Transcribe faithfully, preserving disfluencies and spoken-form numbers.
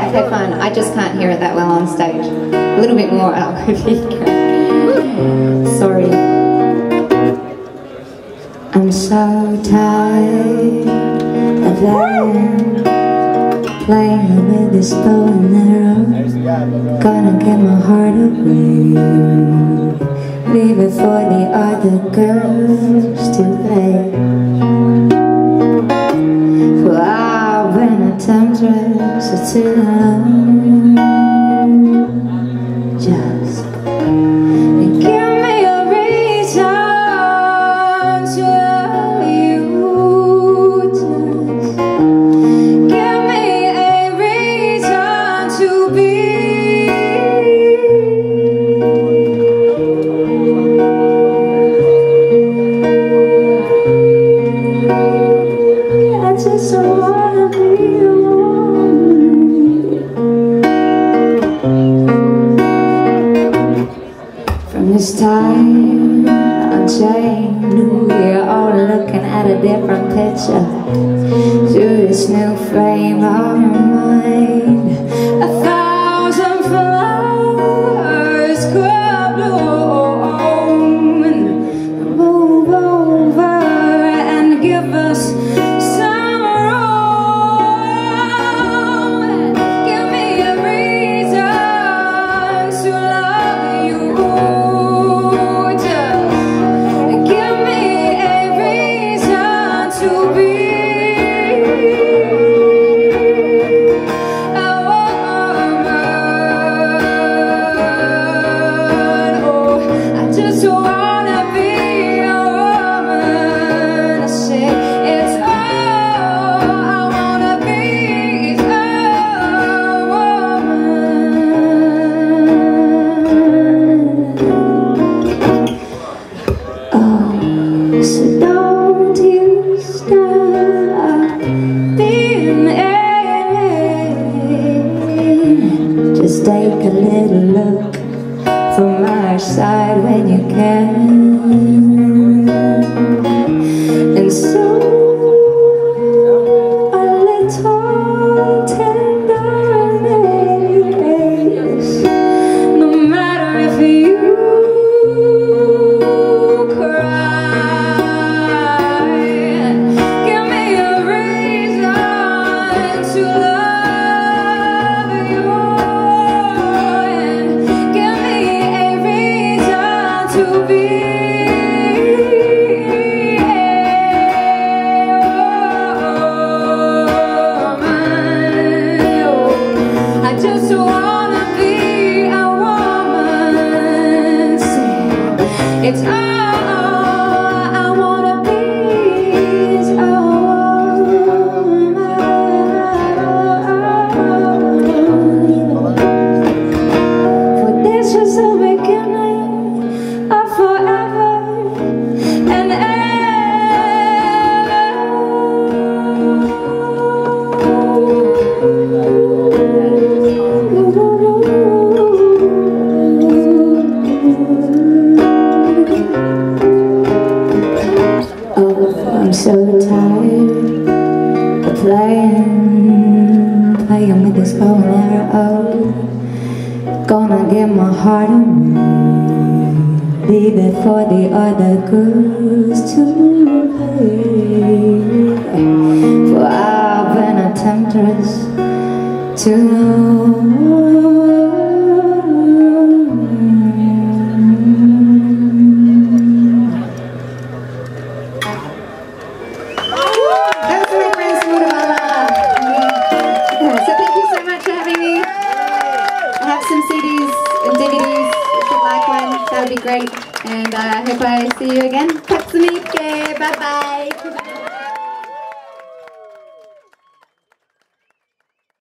okay, fine. I just can't hear it that well on stage. A little bit more out would be great. Sorry. I'm so tired of playing, playing with this bow and arrow. Gonna get my heart away, leave it for the other girls to play. Well, I've been a temptress for too long. Just give me a reason to love you. Just give me a reason to be. I just wanna be a woman. From this time on chain, we're all looking at a different picture through this new frame of mind. A thousand flowers could bloom and move over and give us some room. Give me a reason to love you. Just give me a reason to be a woman. Oh, I just wanna be a woman. I say it's all I wanna be is a woman. Oh, so don't you stop being in. Just take a little look from my side when you can. And so a little tenderness, no matter if you cry. Give me a reason to love you. And give me a reason to be a woman. I just wanna be a woman. Say, it's all I wanna be is a woman. For this was the beginning of forever and oh, I'm so tired of playing, playing with this bow and arrow. Gonna get my heart away, leave it for the other girls to play. For I've been a temptress too long. That was my friend Smootamala. Yeah, so thank you so much for having me. I have some C Ds and D V Ds if you'd like one. That would be great. And uh, I hope I see you again. Tack så mycket. Bye bye.